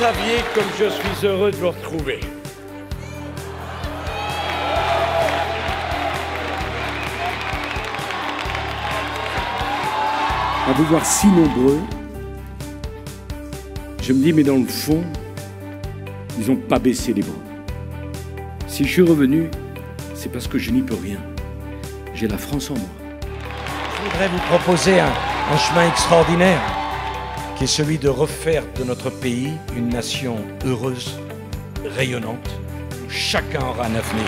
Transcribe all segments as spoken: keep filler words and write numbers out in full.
saviez comme je suis heureux de vous retrouver. À vous voir si nombreux, je me dis, mais dans le fond, ils n'ont pas baissé les bras. Si je suis revenu, c'est parce que je n'y peux rien. J'ai la France en moi. Je voudrais vous proposer un, un chemin extraordinaire, qui est celui de refaire de notre pays une nation heureuse, rayonnante, où chacun aura un avenir.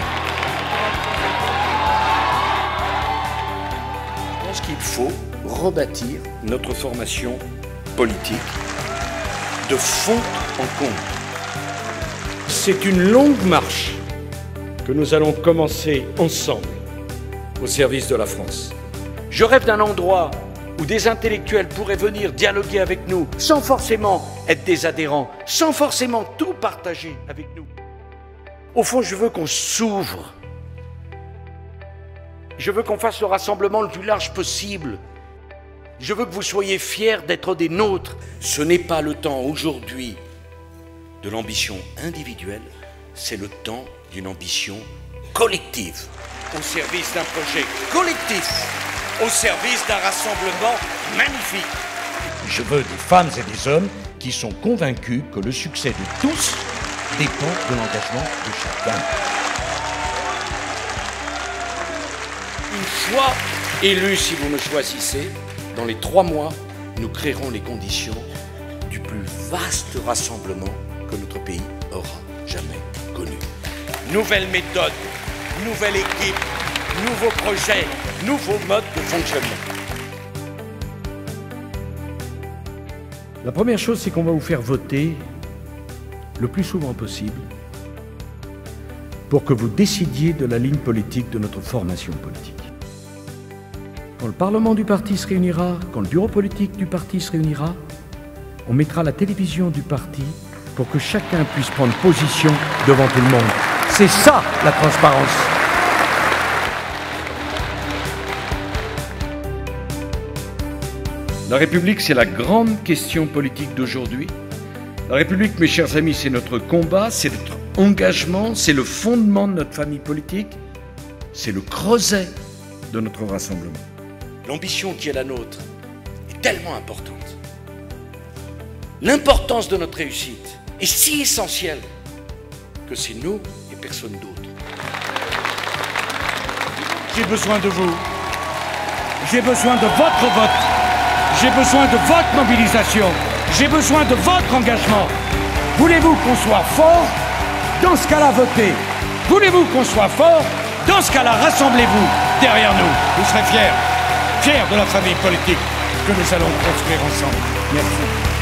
Je pense qu'il faut rebâtir notre formation politique de fond en comble. C'est une longue marche que nous allons commencer ensemble au service de la France. Je rêve d'un endroit où des intellectuels pourraient venir dialoguer avec nous sans forcément être des adhérents, sans forcément tout partager avec nous. Au fond, je veux qu'on s'ouvre. Je veux qu'on fasse le rassemblement le plus large possible. Je veux que vous soyez fiers d'être des nôtres. Ce n'est pas le temps aujourd'hui de l'ambition individuelle, c'est le temps d'une ambition collective, au service d'un projet collectif, au service d'un rassemblement magnifique. Je veux des femmes et des hommes qui sont convaincus que le succès de tous dépend de l'engagement de chacun. Une fois élu, si vous me choisissez, dans les trois mois, nous créerons les conditions du plus vaste rassemblement que notre pays aura jamais connu. Nouvelle méthode, nouvelle équipe, nouveaux projets, nouveaux modes de fonctionnement. La première chose, c'est qu'on va vous faire voter le plus souvent possible pour que vous décidiez de la ligne politique de notre formation politique. Quand le Parlement du parti se réunira, quand le bureau politique du parti se réunira, on mettra la télévision du parti pour que chacun puisse prendre position devant tout le monde. C'est ça, la transparence. La République, c'est la grande question politique d'aujourd'hui. La République, mes chers amis, c'est notre combat, c'est notre engagement, c'est le fondement de notre famille politique, c'est le creuset de notre rassemblement. L'ambition qui est la nôtre est tellement importante. L'importance de notre réussite est si essentielle que c'est nous et personne d'autre. J'ai besoin de vous. J'ai besoin de votre vote. J'ai besoin de votre mobilisation. J'ai besoin de votre engagement. Voulez-vous qu'on soit fort? Dans ce cas-là, votez. Voulez-vous qu'on soit fort? Dans ce cas-là, rassemblez-vous derrière nous. Vous serez fiers. Fiers de la famille politique que nous allons construire ensemble. Merci.